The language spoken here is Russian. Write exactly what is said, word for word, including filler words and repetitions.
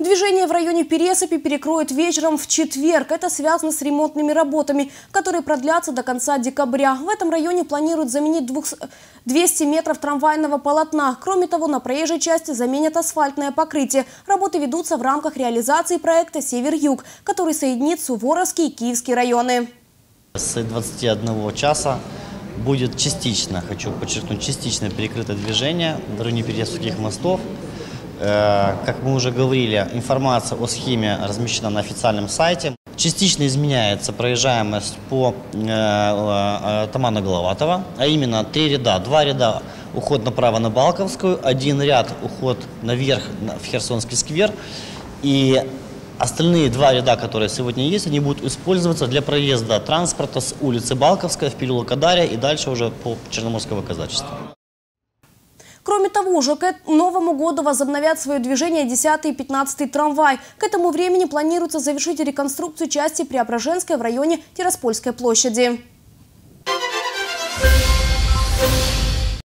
Движение в районе Пересыпи перекроют вечером в четверг. Это связано с ремонтными работами, которые продлятся до конца декабря. В этом районе планируют заменить двести метров трамвайного полотна. Кроме того, на проезжей части заменят асфальтное покрытие. Работы ведутся в рамках реализации проекта «Север-Юг», который соединит Суворовский и Киевский районы. С двадцати одного часа будет частично, хочу подчеркнуть, частично перекрыто движение в районе Пересыпских мостов. Как мы уже говорили, информация о схеме размещена на официальном сайте. Частично изменяется проезжаемость по Тамана Головатова, а именно три ряда. Два ряда уход направо на Балковскую, один ряд уход наверх в Херсонский сквер. И остальные два ряда, которые сегодня есть, они будут использоваться для проезда транспорта с улицы Балковская в переулок Адария и дальше уже по Черноморского казачества. Кроме того, уже к Новому году возобновят свое движение десятый и пятнадцатый трамвай. К этому времени планируется завершить реконструкцию части Преображенской в районе Тираспольской площади.